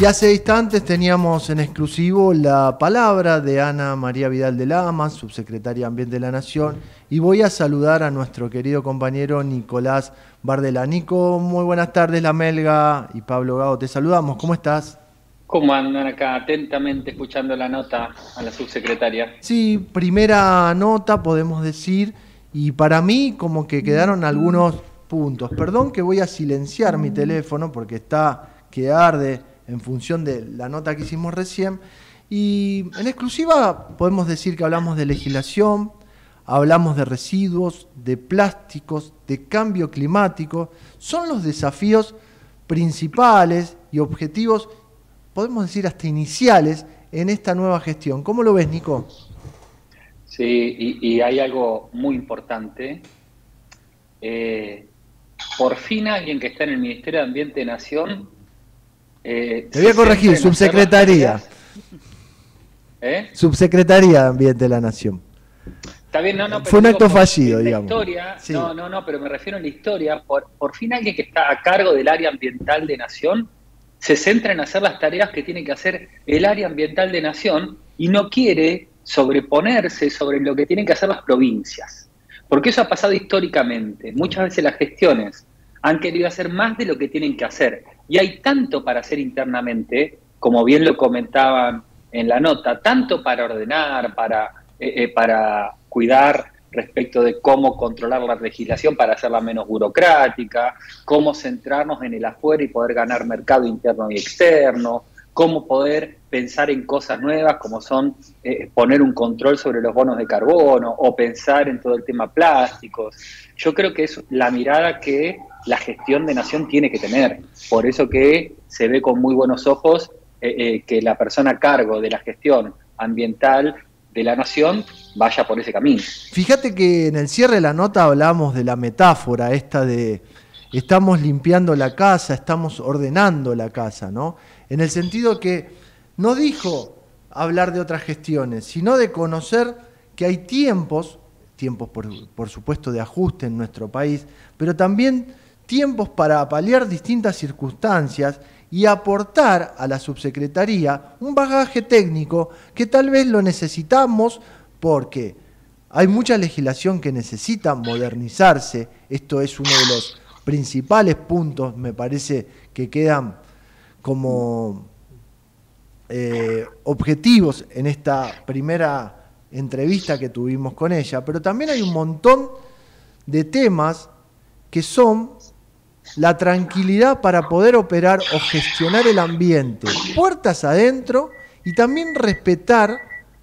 Y hace instantes teníamos en exclusivo la palabra de Ana María Vidal de Lama, subsecretaria de Ambiente de la Nación, y voy a saludar a nuestro querido compañero Nicolás Bardela. Nico, muy buenas tardes, La Melga y Pablo Gago, te saludamos, ¿cómo estás? ¿Cómo andan acá atentamente escuchando la nota a la subsecretaria? Sí, primera nota podemos decir, y para mí como que quedaron algunos puntos. Perdón que voy a silenciar mi teléfono porque está que arde en función de la nota que hicimos recién. Y en exclusiva podemos decir que hablamos de legislación, hablamos de residuos, de plásticos, de cambio climático. Son los desafíos principales y objetivos, podemos decir hasta iniciales, en esta nueva gestión. ¿Cómo lo ves, Nico? Sí, y hay algo muy importante. Por fin alguien que está en el Ministerio de Ambiente de Nación Te voy se a corregir, centra en hacer las subsecretaría. tareas. ¿Eh? Subsecretaría de Ambiente de la Nación. Está bien, no, Fue pero un digo, acto fallido, en la digamos. historia, Sí. no, pero me refiero en la historia, por fin alguien que está a cargo del área ambiental de Nación se centra en hacer las tareas que tiene que hacer el área ambiental de Nación y no quiere sobreponerse sobre lo que tienen que hacer las provincias. Porque eso ha pasado históricamente. Muchas veces las gestiones han querido hacer más de lo que tienen que hacer. Y hay tanto para hacer internamente, como bien lo comentaban en la nota, tanto para ordenar, para cuidar respecto de cómo controlar la legislación para hacerla menos burocrática, cómo centrarnos en el afuera y poder ganar mercado interno y externo, cómo poder pensar en cosas nuevas como son poner un control sobre los bonos de carbono o pensar en todo el tema plásticos. Yo creo que es la mirada que la gestión de Nación tiene que tener. Por eso que se ve con muy buenos ojos que la persona a cargo de la gestión ambiental de la Nación vaya por ese camino. Fíjate que en el cierre de la nota hablamos de la metáfora esta de estamos limpiando la casa, estamos ordenando la casa, ¿no? En el sentido que no dijo hablar de otras gestiones, sino de conocer que hay tiempos por supuesto de ajuste en nuestro país, pero también tiempos para paliar distintas circunstancias y aportar a la subsecretaría un bagaje técnico que tal vez lo necesitamos porque hay mucha legislación que necesita modernizarse. Esto es uno de los principales puntos, me parece, que quedan como objetivos en esta primera entrevista que tuvimos con ella, pero también hay un montón de temas que son la tranquilidad para poder operar o gestionar el ambiente puertas adentro y también respetar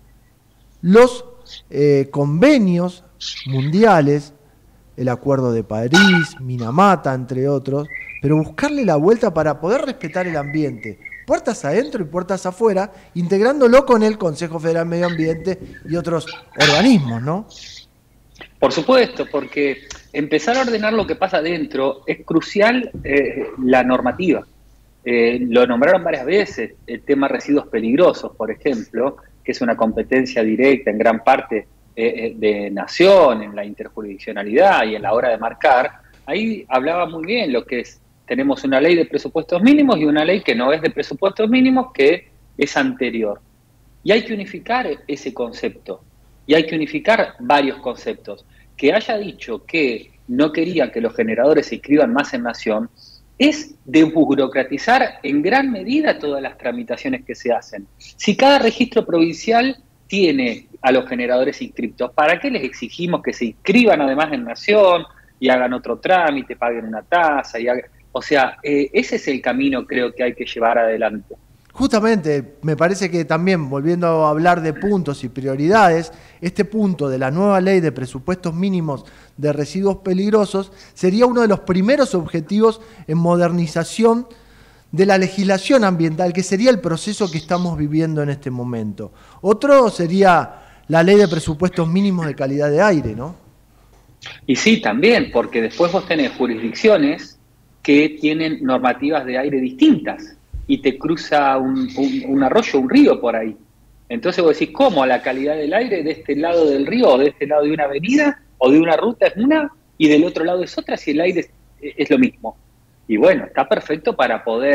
los convenios mundiales, el Acuerdo de París, Minamata, entre otros, pero buscarle la vuelta para poder respetar el ambiente, puertas adentro y puertas afuera, integrándolo con el Consejo Federal de Medio Ambiente y otros organismos, ¿no? Por supuesto, porque empezar a ordenar lo que pasa adentro es crucial la normativa. Lo nombraron varias veces, el tema residuos peligrosos, por ejemplo, que es una competencia directa en gran parte de Nación, en la interjurisdiccionalidad y en la hora de marcar. Ahí hablaba muy bien lo que es, tenemos una ley de presupuestos mínimos y una ley que no es de presupuestos mínimos, que es anterior. Y hay que unificar ese concepto. Y hay que unificar varios conceptos. Que haya dicho que no quería que los generadores se inscriban más en Nación es desburocratizar en gran medida todas las tramitaciones que se hacen. Si cada registro provincial tiene a los generadores inscriptos, ¿para qué les exigimos que se inscriban además en Nación y hagan otro trámite, paguen una tasa? O sea, ese es el camino, creo, que hay que llevar adelante. Justamente, me parece que también, volviendo a hablar de puntos y prioridades, este punto de la nueva ley de presupuestos mínimos de residuos peligrosos sería uno de los primeros objetivos en modernización de la legislación ambiental, que sería el proceso que estamos viviendo en este momento. Otro sería la ley de presupuestos mínimos de calidad de aire, ¿no? Y sí, también, porque después vos tenés jurisdicciones que tienen normativas de aire distintas y te cruza un arroyo, un río por ahí. Entonces vos decís, ¿cómo la calidad del aire de este lado del río o de este lado de una avenida o de una ruta es una y del otro lado es otra si el aire es lo mismo? Y bueno, está perfecto para poder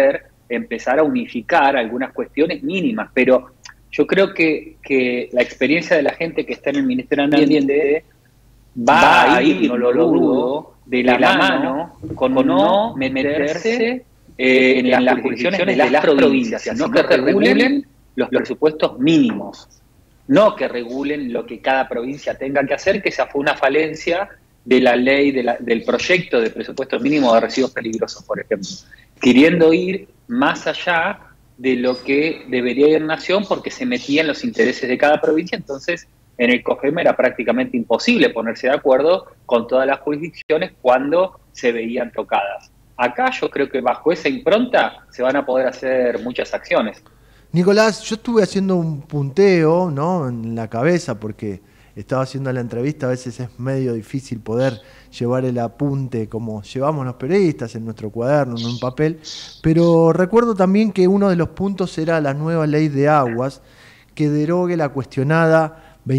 empezar a unificar algunas cuestiones mínimas, pero yo creo que la experiencia de la gente que está en el Ministerio de Ambiente va a ir, no lo dudo, de la mano con no meterse en las jurisdicciones de las provincias, sino que regulen los presupuestos mínimos, no que regulen lo que cada provincia tenga que hacer, que esa fue una falencia de la ley, del proyecto de presupuesto mínimo de residuos peligrosos, por ejemplo, queriendo ir más allá de lo que debería ir Nación porque se metía en los intereses de cada provincia. Entonces en el COGEM era prácticamente imposible ponerse de acuerdo con todas las jurisdicciones cuando se veían tocadas. Acá yo creo que bajo esa impronta se van a poder hacer muchas acciones. Nicolás, yo estuve haciendo un punteo, ¿no?, en la cabeza porque estaba haciendo la entrevista, a veces es medio difícil poder llevar el apunte como llevamos los periodistas en nuestro cuaderno, en un papel, pero recuerdo también que uno de los puntos era la nueva ley de aguas que derogue la cuestionada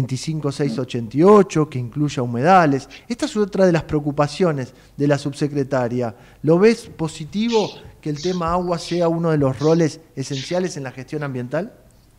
25688, que incluya humedales. Esta es otra de las preocupaciones de la subsecretaria. ¿Lo ves positivo que el tema agua sea uno de los roles esenciales en la gestión ambiental?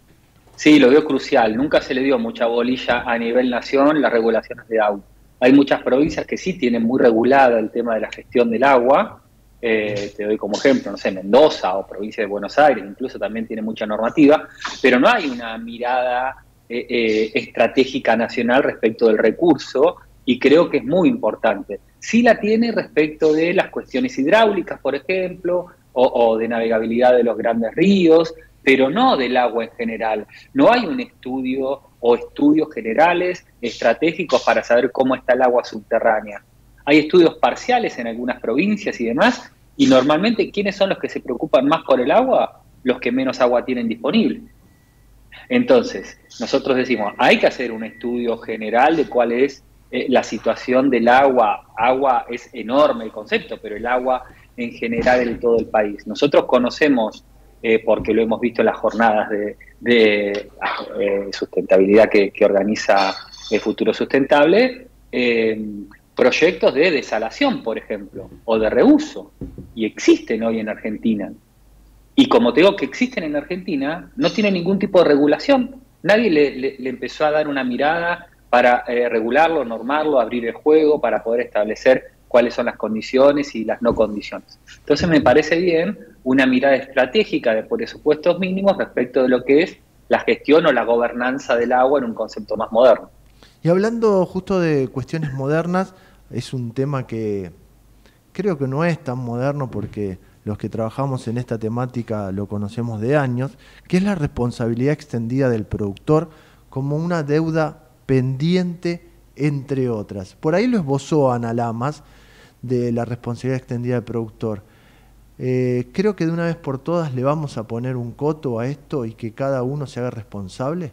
Sí, lo veo crucial. Nunca se le dio mucha bolilla a nivel nación las regulaciones de agua. Hay muchas provincias que sí tienen muy regulada el tema de la gestión del agua. Te doy como ejemplo, no sé, Mendoza o provincia de Buenos Aires, incluso también tiene mucha normativa, pero no hay una mirada estratégica nacional respecto del recurso, y creo que es muy importante. Sí la tiene respecto de las cuestiones hidráulicas, por ejemplo, o de navegabilidad de los grandes ríos, pero no del agua en general. No hay un estudio o estudios generales estratégicos para saber cómo está el agua subterránea. Hay estudios parciales en algunas provincias y demás, y normalmente, ¿quiénes son los que se preocupan más por el agua? Los que menos agua tienen disponible. Entonces, nosotros decimos, hay que hacer un estudio general de cuál es la situación del agua. Agua es enorme el concepto, pero el agua en general en todo el país. Nosotros conocemos, porque lo hemos visto en las jornadas de sustentabilidad que organiza el Futuro Sustentable, proyectos de desalación, por ejemplo, o de reuso, y existen hoy en Argentina. Y como te digo que existen en Argentina, no tienen ningún tipo de regulación. Nadie le empezó a dar una mirada para regularlo, normarlo, abrir el juego, para poder establecer cuáles son las condiciones y las no condiciones. Entonces me parece bien una mirada estratégica de presupuestos mínimos respecto de lo que es la gestión o la gobernanza del agua en un concepto más moderno. Y hablando justo de cuestiones modernas, es un tema que creo que no es tan moderno porque los que trabajamos en esta temática lo conocemos de años, que es la responsabilidad extendida del productor como una deuda pendiente, entre otras. Por ahí lo esbozó Ana Lamas, de la responsabilidad extendida del productor. Creo que de una vez por todas le vamos a poner un coto a esto y que cada uno se haga responsable.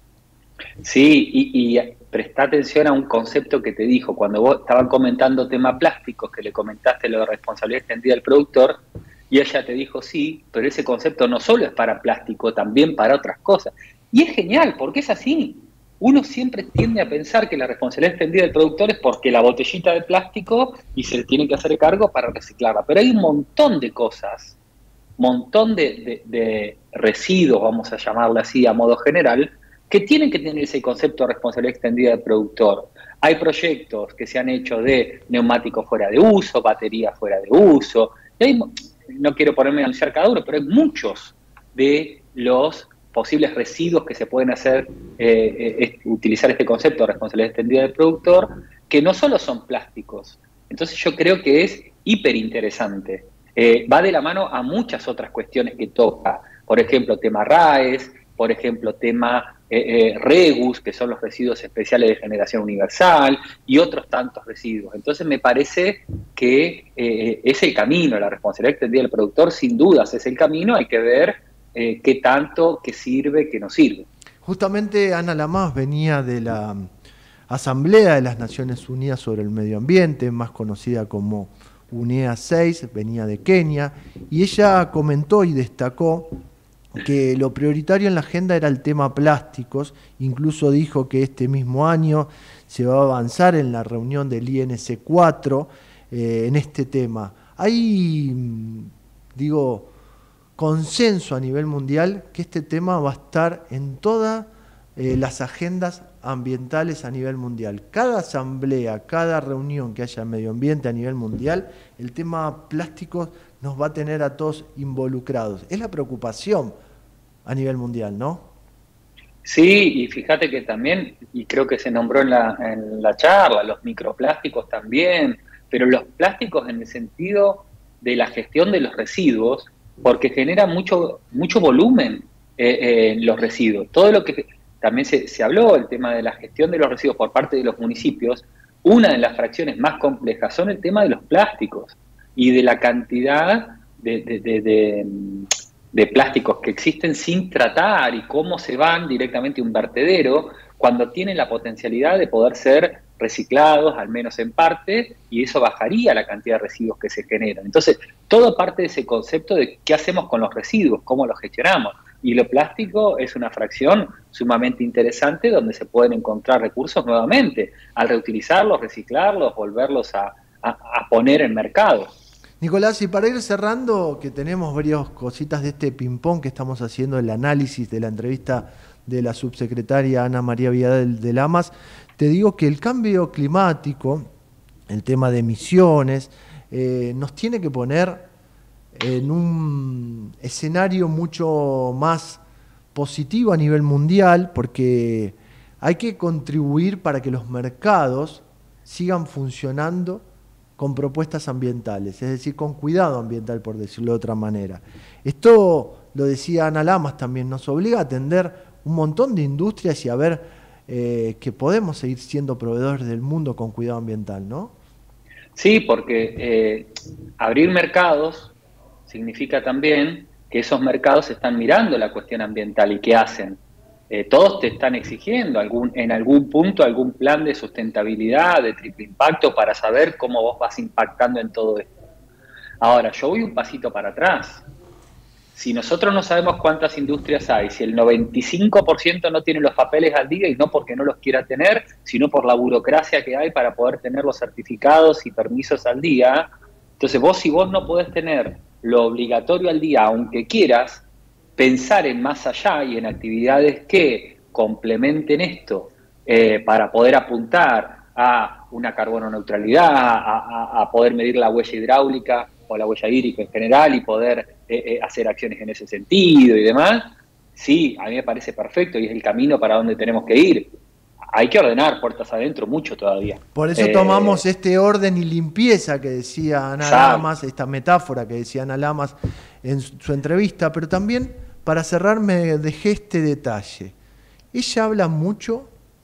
Sí, y presta atención a un concepto que te dijo, cuando vos estaban comentando tema plásticos, que le comentaste lo de responsabilidad extendida del productor, y ella te dijo sí, pero ese concepto no solo es para plástico, también para otras cosas. Y es genial, porque es así. Uno siempre tiende a pensar que la responsabilidad extendida del productor es porque la botellita de plástico y se le tiene que hacer cargo para reciclarla. Pero hay un montón de cosas, montón de residuos, vamos a llamarlo así a modo general, que tienen que tener ese concepto de responsabilidad extendida del productor. Hay proyectos que se han hecho de neumáticos fuera de uso, baterías fuera de uso. Y hay, no quiero ponerme a anunciar cada uno, pero hay muchos de los posibles residuos que se pueden hacer, utilizar este concepto de responsabilidad extendida del productor, que no solo son plásticos. Entonces yo creo que es hiper interesante. Va de la mano a muchas otras cuestiones que toca. Por ejemplo, tema RAES, por ejemplo, tema REGUS, que son los residuos especiales de generación universal, y otros tantos residuos. Entonces me parece que es el camino, la responsabilidad extendida del productor, sin dudas es el camino. Hay que ver qué tanto, qué sirve, qué no sirve. Justamente Ana Lamas venía de la Asamblea de las Naciones Unidas sobre el Medio Ambiente, más conocida como UNEA 6, venía de Kenia, y ella comentó y destacó que lo prioritario en la agenda era el tema plásticos. Incluso dijo que este mismo año se va a avanzar en la reunión del INC4 en este tema. Hay, digo, consenso a nivel mundial que este tema va a estar en todas las agendas ambientales a nivel mundial. Cada asamblea, cada reunión que haya medio ambiente a nivel mundial, el tema plásticos nos va a tener a todos involucrados. Es la preocupación a nivel mundial, ¿no? Sí, y fíjate que también, y creo que se nombró en la charla, los microplásticos también, pero los plásticos en el sentido de la gestión de los residuos, porque genera mucho volumen en los residuos. Todo lo que también se habló, el tema de la gestión de los residuos por parte de los municipios, una de las fracciones más complejas son el tema de los plásticos y de la cantidad de plásticos que existen sin tratar y cómo se van directamente a un vertedero cuando tienen la potencialidad de poder ser reciclados, al menos en parte, y eso bajaría la cantidad de residuos que se generan. Entonces, todo parte de ese concepto de qué hacemos con los residuos, cómo los gestionamos. Y lo plástico es una fracción sumamente interesante donde se pueden encontrar recursos nuevamente, al reutilizarlos, reciclarlos, volverlos a poner en mercado. Nicolás, y para ir cerrando, que tenemos varias cositas de este ping-pong que estamos haciendo, el análisis de la entrevista de la subsecretaria Ana María Vidal de Lamas, te digo que el cambio climático, el tema de emisiones, nos tiene que poner en un escenario mucho más positivo a nivel mundial, porque hay que contribuir para que los mercados sigan funcionando con propuestas ambientales, es decir, con cuidado ambiental, por decirlo de otra manera. Esto, lo decía Ana Lamas también, nos obliga a atender un montón de industrias y a ver que podemos seguir siendo proveedores del mundo con cuidado ambiental, ¿no? Sí, porque abrir mercados significa también que esos mercados están mirando la cuestión ambiental y qué hacen. Todos te están exigiendo en algún punto algún plan de sustentabilidad, de triple impacto, para saber cómo vos vas impactando en todo esto. Ahora, yo voy un pasito para atrás. Si nosotros no sabemos cuántas industrias hay, si el 95% no tiene los papeles al día, y no porque no los quiera tener, sino por la burocracia que hay para poder tener los certificados y permisos al día, entonces si vos no podés tener lo obligatorio al día, aunque quieras, pensar en más allá y en actividades que complementen esto para poder apuntar a una carbono neutralidad, a poder medir la huella hidráulica o la huella hídrica en general y poder hacer acciones en ese sentido y demás, sí, a mí me parece perfecto y es el camino para donde tenemos que ir. Hay que ordenar puertas adentro mucho todavía. Por eso tomamos este orden y limpieza que decía Ana Lamas, esta metáfora que decía Ana Lamas en su entrevista, pero también, para cerrar, me dejé este detalle. Ella habla mucho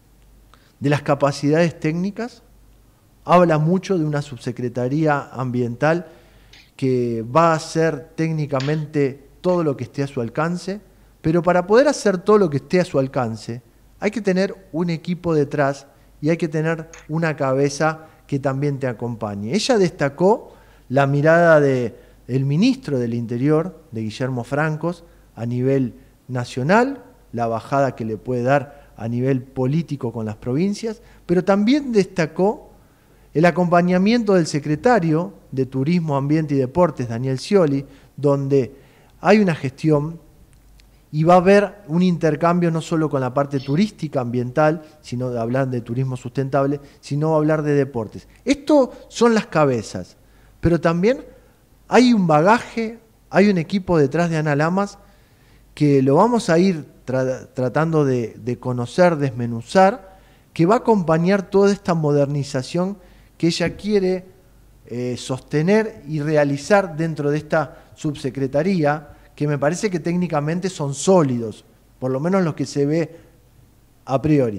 de las capacidades técnicas, habla mucho de una subsecretaría ambiental que va a hacer técnicamente todo lo que esté a su alcance, pero para poder hacer todo lo que esté a su alcance, hay que tener un equipo detrás y hay que tener una cabeza que también te acompañe. Ella destacó la mirada del ministro del Interior, de Guillermo Francos, a nivel nacional, la bajada que le puede dar a nivel político con las provincias, pero también destacó el acompañamiento del secretario de Turismo, Ambiente y Deportes, Daniel Scioli, donde hay una gestión y va a haber un intercambio no solo con la parte turística, ambiental, sino de hablar de turismo sustentable, sino hablar de deportes. Esto son las cabezas, pero también hay un bagaje, hay un equipo detrás de Ana Lamas que lo vamos a ir tratando de conocer, desmenuzar, que va a acompañar toda esta modernización que ella quiere sostener y realizar dentro de esta subsecretaría, que me parece que técnicamente son sólidos, por lo menos los que se ve a priori.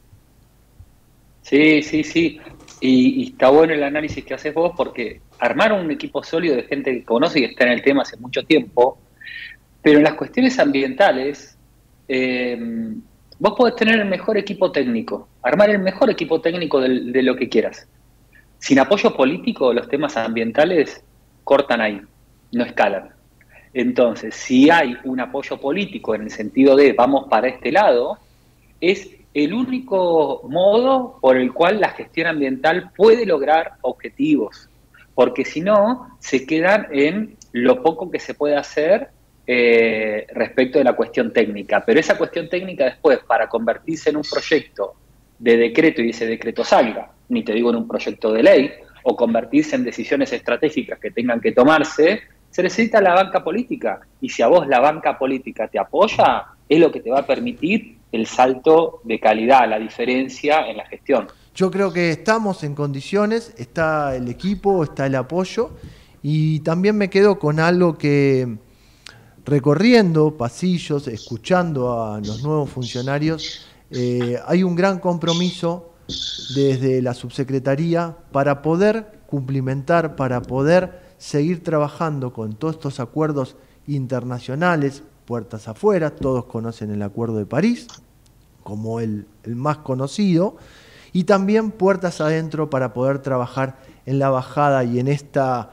Sí, sí, sí. Y está bueno el análisis que haces vos, porque armar un equipo sólido de gente que conoce y que está en el tema hace mucho tiempo, pero en las cuestiones ambientales, vos podés tener el mejor equipo técnico, armar el mejor equipo técnico de lo que quieras. Sin apoyo político, los temas ambientales cortan ahí, no escalan. Entonces, si hay un apoyo político en el sentido de vamos para este lado, es el único modo por el cual la gestión ambiental puede lograr objetivos, porque si no, se quedan en lo poco que se puede hacer respecto de la cuestión técnica, pero esa cuestión técnica después, para convertirse en un proyecto de decreto y ese decreto salga, ni te digo en un proyecto de ley, o convertirse en decisiones estratégicas que tengan que tomarse, se necesita la banca política. Y si a vos la banca política te apoya, es lo que te va a permitir el salto de calidad, la diferencia en la gestión. Yo creo que estamos en condiciones, está el equipo, está el apoyo, y también me quedo con algo que, recorriendo pasillos, escuchando a los nuevos funcionarios, hay un gran compromiso desde la subsecretaría para poder cumplimentar, para poder seguir trabajando con todos estos acuerdos internacionales, puertas afuera. Todos conocen el Acuerdo de París como el más conocido, y también puertas adentro para poder trabajar en la bajada y en esta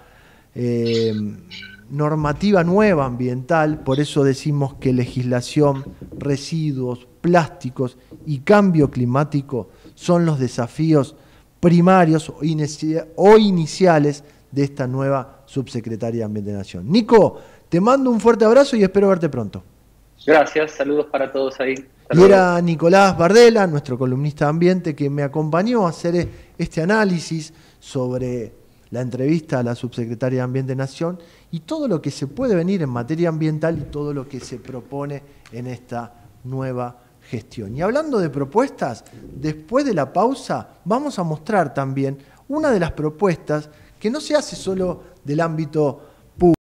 normativa nueva ambiental. Por eso decimos que legislación, residuos, plásticos y cambio climático son los desafíos primarios o iniciales de esta nueva subsecretaría de Ambiente de Nación. Nico, te mando un fuerte abrazo y espero verte pronto. Gracias, saludos para todos ahí. Y era Nicolás Bardella, nuestro columnista de ambiente, que me acompañó a hacer este análisis sobre la entrevista a la subsecretaria de Ambiente de Nación y todo lo que se puede venir en materia ambiental y todo lo que se propone en esta nueva gestión. Y hablando de propuestas, después de la pausa vamos a mostrar también una de las propuestas que no se hace solo del ámbito